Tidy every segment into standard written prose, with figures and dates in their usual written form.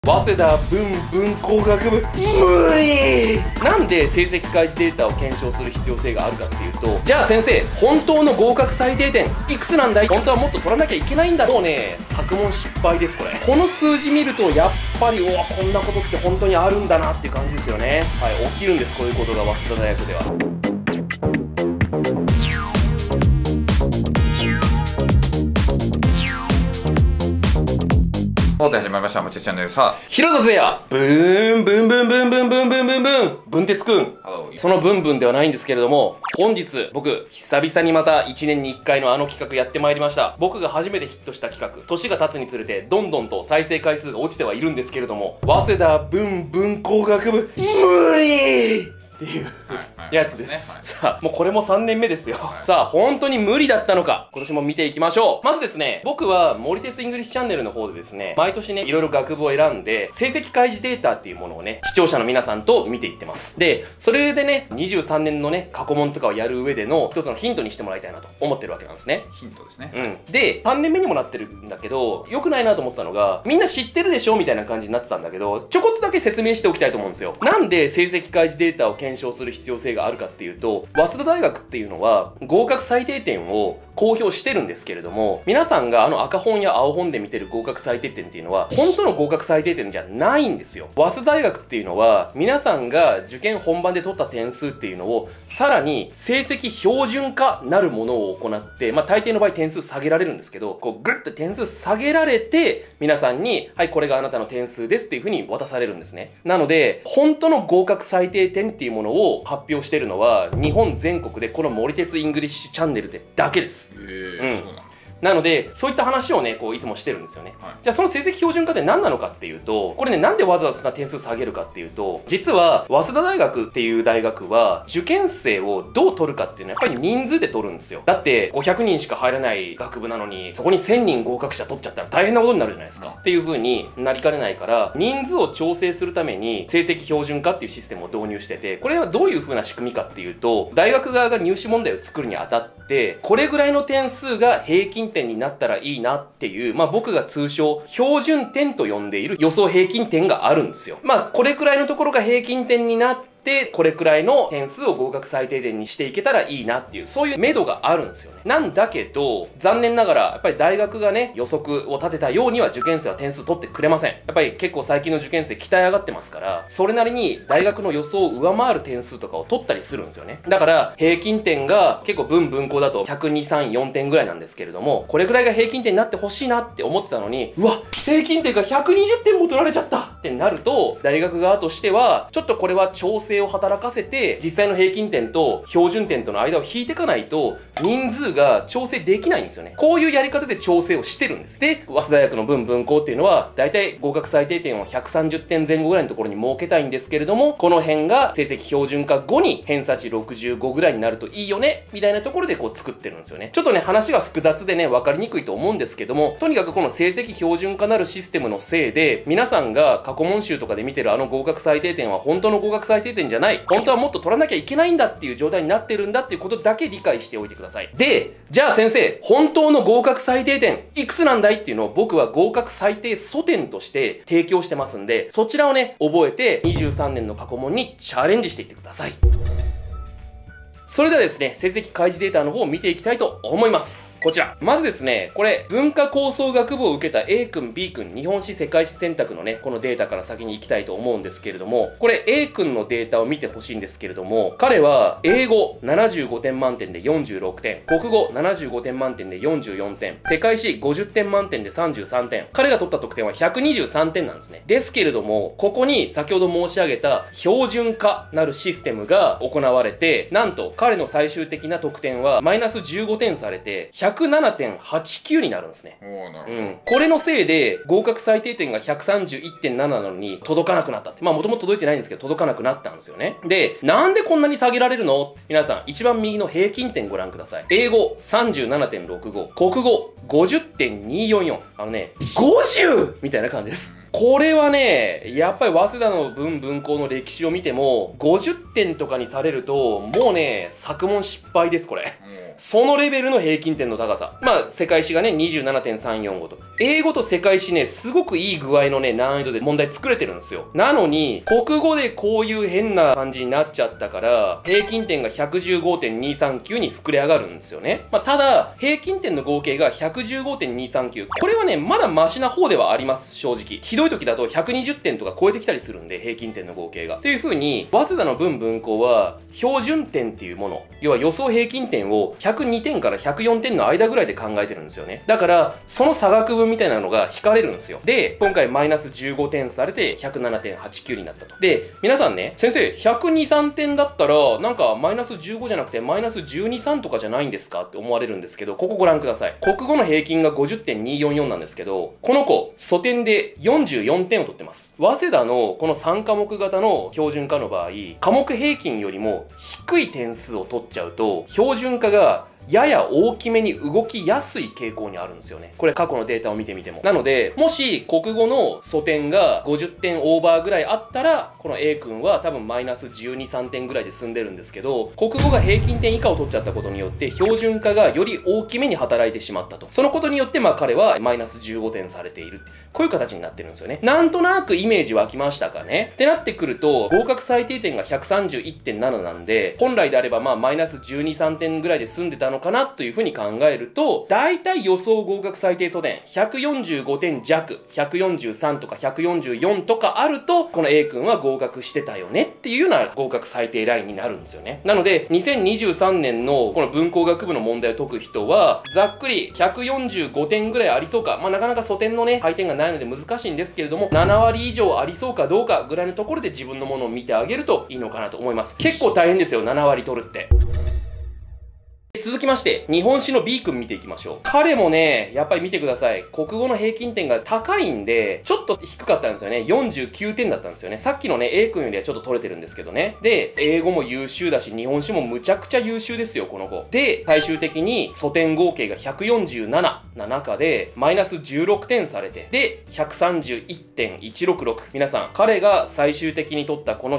早稲田文工学部無理なんで成績開示データを検証する必要性があるかっていうと、じゃあ先生本当の合格最低点いくつなんだい、本当はもっと取らなきゃいけないんだ。もうね、作問失敗です。この数字見るとやっぱりこんなことって本当にあるんだなっていう感じですよね。はい、起きるんです、こういうことが早稲田大学では。 と始まりました。もちチャンネルさあ、 広田也ブーンブンブンブンブンブンブンブンブン文哲くん。そのブンブンではないんですけれども、本日僕久々にまた1年に1回のあの企画やってまいりました。僕が初めてヒットした企画、年が経つにつれてどんどんと再生回数が落ちてはいるんですけれども、早稲田文工学部無理っていうやつです。さあ、もうこれも3年目ですよ。さあ、本当に無理だったのか、今年も見ていきましょう。まずですね、僕は森鉄イングリッシュチャンネルの方でですね、毎年ね、いろいろ学部を選んで、成績開示データっていうものをね、視聴者の皆さんと見ていってます。で、それでね、23年のね、過去問とかをやる上での一つのヒントにしてもらいたいなと思ってるわけなんですね。 ヒントですね。 うん。で、3年目にもなってるんだけど、良くないなと思ったのが、みんな知ってるでしょみたいな感じになってたんだけど、ちょこっとだけ説明しておきたいと思うんですよ。なんで成績開示データを検証する必要性があるかっていうと、早稲田大学っていうのは合格最低点を公表してるんですけれども、皆さんが赤本や青本で見てる合格最低点っていうのは本当の合格最低点じゃないんですよ。早稲田大学っていうのは皆さんが受験本番で取った点数っていうのをさらに成績標準化なるものを行って、大抵の場合点数下げられるんですけど、こうグッと点数下げられて皆さんに、はい、これがあなたの点数ですっていう風に渡されるんですね。なので本当の合格最低点っていうものを発表してるのは日本全国でこの森鉄イングリッシュチャンネルでだけです。そうなんだ。なので、そういった話をね、いつもしてるんですよね。はい、じゃあ、その成績標準化って何なのかっていうと、これね、なんでわざわざそんな点数下げるかっていうと、実は、早稲田大学っていう大学は、受験生をどう取るかっていうのは、やっぱり人数で取るんですよ。だって、500人しか入らない学部なのに、そこに1000人合格者取っちゃったら大変なことになるじゃないですか。っていう風になりかねないから、人数を調整するために、成績標準化っていうシステムを導入してて、これはどういう風な仕組みかっていうと、大学側が入試問題を作るにあたって、これぐらいの点数が平均点になったらいいなっていう、僕が通称標準点と呼んでいる予想平均点があるんですよ。これくらいのところが平均点になって、これくらいの点数を合格最低点にしていけたらいいなっていう、そういう目処があるんですよね。なんだけど、残念ながら、やっぱり大学がね、予測を立てたようには受験生は点数取ってくれません。やっぱり結構最近の受験生鍛え上がってますから、それなりに大学の予想を上回る点数とかを取ったりするんですよね。だから、平均点が結構文工だと102、3、4点ぐらいなんですけれども、これぐらいが平均点になってほしいなって思ってたのに、うわ、平均点が120点も取られちゃったってなると、大学側としては、ちょっとこれは調整を働かせて、実際の平均点と標準点との間を引いていかないと、人数が調整できないんですよね。こういうやり方で調整をしてるんです。で、早稲田大学の文工っていうのは、だいたい合格最低点を130点前後ぐらいのところに設けたいんですけれども、この辺が成績標準化後に偏差値65ぐらいになるといいよね、みたいなところで作ってるんですよね。ちょっとね、話が複雑でね、分かりにくいと思うんですけども、とにかくこの成績標準化なるシステムのせいで、皆さんが過去問集とかで見てる合格最低点は本当の合格最低点じゃない。本当はもっと取らなきゃいけないんだっていう状態になってるんだっていうことだけ理解しておいてください。で、じゃあ先生、本当の合格最低点いくつなんだいっていうのを僕は合格最低素点として提供してますんで、そちらをね、覚えて23年の過去問にチャレンジしていってください。それではですね、成績開示データの方を見ていきたいと思います。こちら。まずですね、これ、文化構想学部を受けた A 君、B 君、日本史、世界史選択のね、このデータから先に行きたいと思うんですけれども、これ A 君のデータを見てほしいんですけれども、彼は、英語75点満点で46点、国語75点満点で44点、世界史50点満点で33点。彼が取った得点は123点なんですね。ですけれども、ここに先ほど申し上げた標準化なるシステムが行われて、なんと彼の最終的な得点はマイナス15点されて、107.89 になるんですね。 なるほど。 これのせいで、合格最低点が 131.7 なのに届かなくなったって。もともと届いてないんですけど、届かなくなったんですよね。で、なんでこんなに下げられるの？皆さん、一番右の平均点ご覧ください。英語 37.65、国語 50.244。50! みたいな感じです。 これはね、やっぱり早稲田の文校の歴史を見ても、50点とかにされると、もうね、作問失敗です、これ。そのレベルの平均点の高さ。まあ、世界史がね、27.345と。英語と世界史ね、すごくいい具合のね、難易度で問題作れてるんですよ。なのに、国語でこういう変な感じになっちゃったから、平均点が 115.239 に膨れ上がるんですよね。まあ、ただ、平均点の合計が 115.239。これはね、まだマシな方ではあります、正直。ひどい時だと120点とか超えてきたりするんで、平均点の合計が。という風に、早稲田の文校は、標準点っていうもの、要は予想平均点を102点から104点の間ぐらいで考えてるんですよね。だから、その差額分みたいなのが引かれるんですよ。で、今回マイナス15点されて 107.89 になったと。で、皆さんね、先生、102、3点だったら、なんかマイナス15じゃなくてマイナス12、3とかじゃないんですかって思われるんですけど、ここご覧ください。国語の平均が 50.244 なんですけど、この子、素点で44点を取ってます。早稲田のこの3科目型の標準化の場合、科目平均よりも低い点数を取っちゃうと、標準化がやや大きめに動きやすい傾向にあるんですよね。これ過去のデータを見てみても。なので、もし国語の素点が50点オーバーぐらいあったら、この A 君は多分マイナス12、3点ぐらいで済んでるんですけど、国語が平均点以下を取っちゃったことによって、標準化がより大きめに働いてしまったと。そのことによって、まあ彼はマイナス15点されている。こういう形になってるんですよね。なんとなくイメージ湧きましたかねってなってくると、合格最低点が 131.7 なんで、本来であればまあマイナス12、3点ぐらいで済んでたのかなというふうに考えると、大体予想合格最低素点、145点弱、143とか144とかあると、この A 君は合格してたよねっていうような合格最低ラインになるんですよね。なので、2023年のこの文工学部の問題を解く人は、ざっくり145点ぐらいありそうか。まあなかなか素点のね、回転がないので難しいんですけれども、7割以上ありそうかどうかぐらいのところで自分のものを見てあげるといいのかなと思います。結構大変ですよ、7割取るって。続きまして、日本史の B 君見ていきましょう。彼もね、やっぱり見てください。国語の平均点が高いんで、ちょっと低かったんですよね。49点だったんですよね。さっきのね、A 君よりはちょっと取れてるんですけどね。で、英語も優秀だし、日本史もむちゃくちゃ優秀ですよ、この子。で、最終的に素点合計が147な中で、マイナス16点されて、で、131.166。皆さん、彼が最終的に取ったこの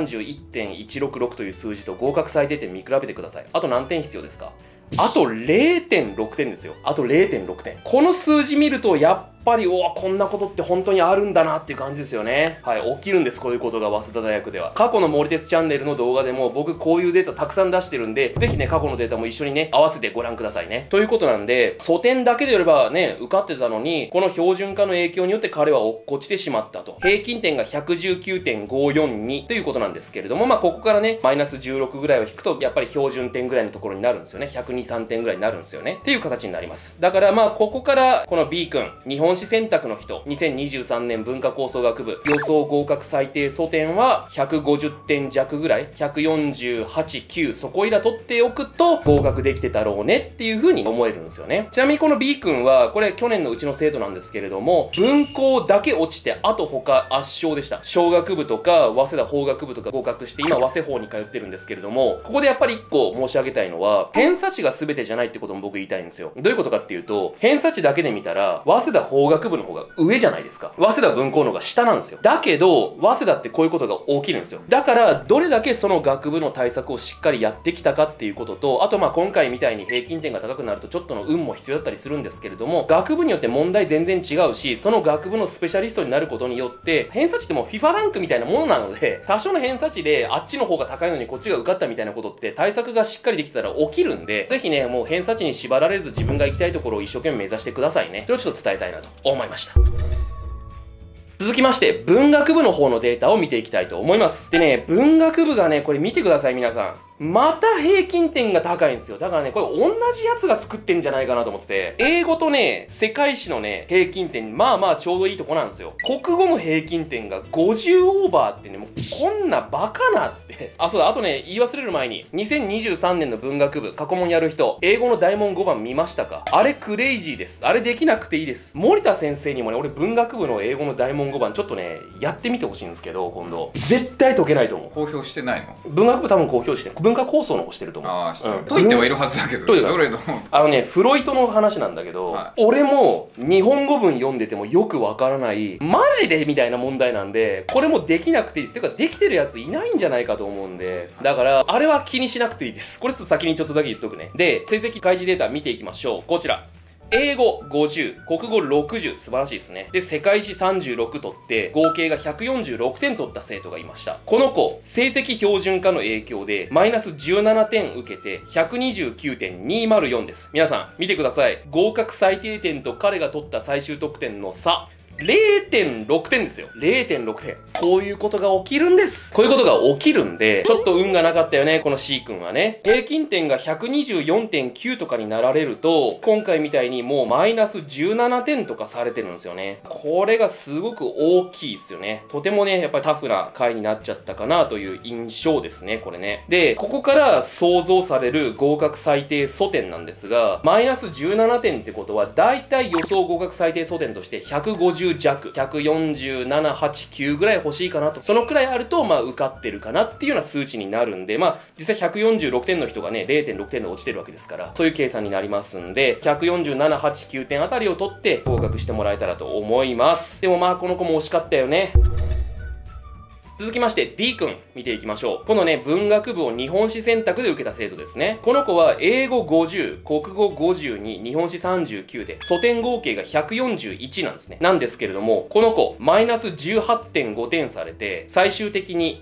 131.166 という数字と合格最低点見比べてください。あと何点必要ですか？あと 0.6 点ですよ。あと 0.6 点。この数字見ると、やっぱり、こんなことって本当にあるんだなっていう感じですよね。はい、起きるんです、こういうことが早稲田大学では。過去の森鉄チャンネルの動画でも、僕こういうデータたくさん出してるんで、ぜひね、過去のデータも一緒にね、合わせてご覧くださいね。ということなんで、素点だけでよればね、受かってたのに、この標準化の影響によって彼は落っこちてしまったと。平均点が 119.542 ということなんですけれども、まあ、ここからね、マイナス16ぐらいを引くと、やっぱり標準点ぐらいのところになるんですよね。102、3点ぐらいになるんですよね。っていう形になります。だからまあ、ここから、この B 君、日本史選択の人、2023年文化構想学部、予想合格最低素点は150点弱ぐらい、148、9、そこいら取っておくと合格できてたろうねっていう風に思えるんですよね。ちなみにこの B 君は、これ去年のうちの生徒なんですけれども、文校だけ落ちて、あと他圧勝でした。小学部とか、早稲田法学部とか合格して、今早稲法に通ってるんですけれども、ここでやっぱり一個申し上げたいのは、偏差値が全てじゃないってことも僕言いたいんですよ。どういうことかっていうと、偏差値だけで見たら、早稲田法学部の方が上じゃないですか。早稲田文校の方が下なんですよ。だけど、早稲田ってこういうことが起きるんですよ。だから、どれだけその学部の対策をしっかりやってきたかっていうことと、あとまあ今回みたいに平均点が高くなるとちょっとの運も必要だったりするんですけれども、学部によって問題全然違うし、その学部のスペシャリストになることによって、偏差値ってもう FIFA ランクみたいなものなので、多少の偏差値であっちの方が高いのにこっちが受かったみたいなことって対策がしっかりできたら起きるんで、ぜひね、もう偏差値に縛られず自分が行きたいところを一生懸命目指してくださいね。それをちょっと伝えたいなと思いました。続きまして、文学部の方のデータを見ていきたいと思います。でね、文学部がね、これ見てください、皆さん。また平均点が高いんですよ。だからね、これ同じやつが作ってんじゃないかなと思ってて、英語とね、世界史のね、平均点、まあまあちょうどいいとこなんですよ。国語の平均点が50オーバーってね、もうこんなバカなって。あ、そうだ、あとね、言い忘れる前に、2023年の文学部、過去問やる人、英語の大問5番見ましたか？あれクレイジーです。あれできなくていいです。森田先生にもね、俺文学部の英語の大問5番ちょっとね、やってみてほしいんですけど、今度。絶対解けないと思う。 公表してないの？ 文学部多分公表してる。 文化構想の方してると思う。 ああ、解いてはいるはずだけど、 どれのフロイトの話なんだけど、 は俺も日本語文読んでてもよくわからない、マジでみたいな問題なんで、これもできなくていいです。てか、できてるやついないんじゃないかと思うんで、だから、あれは気にしなくていいです。これちょっと先にちょっとだけ言っとくね。で、成績開示データ見ていきましょう。こちら。英語50、国語60、素晴らしいですね。で、世界史36取って、合計が146点取った生徒がいました。この子、成績標準化の影響で、マイナス17点受けて、129.204 です。皆さん、見てください。合格最低点と彼が取った最終得点の差。0.6 点ですよ。0.6 点。こういうことが起きるんです。こういうことが起きるんで、ちょっと運がなかったよね、この C 君はね。平均点が 124.9 とかになられると、今回みたいにもうマイナス17点とかされてるんですよね。これがすごく大きいですよね。とてもね、やっぱりタフな回になっちゃったかなという印象ですね、これね。で、ここから想像される合格最低素点なんですが、マイナス17点ってことは、だいたい予想合格最低素点として150弱、147、8、9ぐらい欲しいかなと。そのくらいあると、受かってるかなっていうような数値になるんで、実際146点の人がね、0.6 点で落ちてるわけですから、そういう計算になりますんで、147、8、9点あたりを取って合格してもらえたらと思います。でもこの子も惜しかったよね。続きまして D 君見ていきましょう。このね、文学部を日本史選択で受けた生徒ですね。この子は英語50、国語52、日本史39で、素点合計が141なんですね。なんですけれども、この子、マイナス 18.5 点されて、最終的に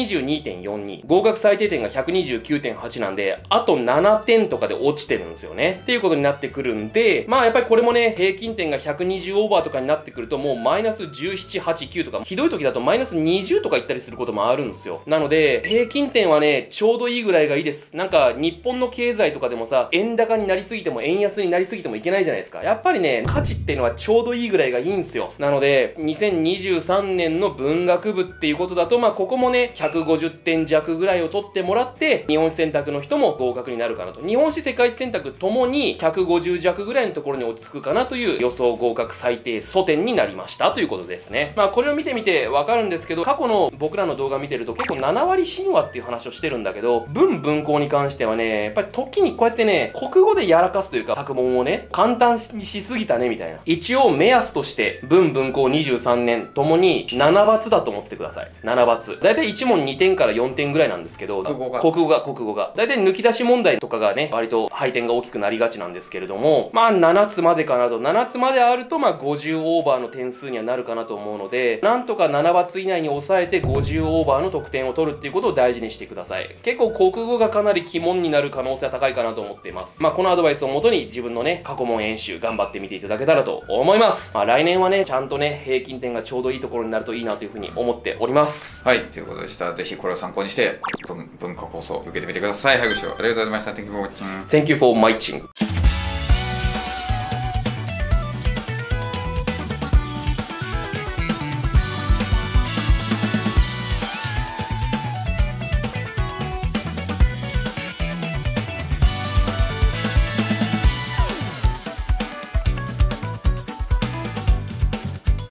122.42、合格最低点が 129.8 なんで、あと7点とかで落ちてるんですよね。っていうことになってくるんで、やっぱりこれもね、平均点が120オーバーとかになってくると、もうマイナス17、8、9とか、ひどい時だとマイナス20とかいったりすることもあるんですよ。なので、平均点はね、ちょうどいいぐらいがいいです。なんか、日本の経済とかでもさ、円高になりすぎても円安になりすぎてもいけないじゃないですか。やっぱりね、価値っていうのはちょうどいいぐらいがいいんですよ。なので、2023年の文学部っていうことだと、ここもね、150点弱ぐらいを取ってもらって、日本史選択の人も合格になるかなと。日本史世界史選択ともに、150弱ぐらいのところに落ち着くかなという予想合格最低素点になりましたということですね。これを見てみてわかるんですけど、過去の僕らの動画見てると結構7割神話っていう話をしてるんだけど、文法に関してはね、やっぱり時にこうやってね、国語でやらかすというか、作文をね、簡単にしすぎたねみたいな。一応目安として、文法23年ともに7罰だと思っててください。7罰。だいたい1問2点から4点ぐらいなんですけど、国語が。だいたい抜き出し問題とかがね、割と配点が大きくなりがちなんですけれども、7つまでかなと。7つまであると、50オーバーの点数にはなるかなと思うので、なんとか7罰以内に抑えて50オーバーの得点を取るっていうことを大事にしてください。結構国語がかなり鬼門になる可能性は高いかなと思っています。このアドバイスをもとに自分のね、過去問演習頑張ってみていただけたらと思います。来年はね、ちゃんとね、平均点がちょうどいいところになるといいなというふうに思っております。 はい、ということでした。ぜひこれを参考にして、文化構想を受けてみてください。はい、ご視聴ありがとうございました。Thank you for watching. Thank you for watching.